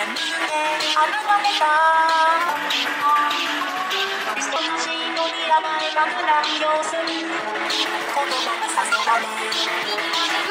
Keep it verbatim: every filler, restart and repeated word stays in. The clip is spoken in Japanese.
眠ってあぶられた人たちのに甘えなくなる様子言葉がさせられる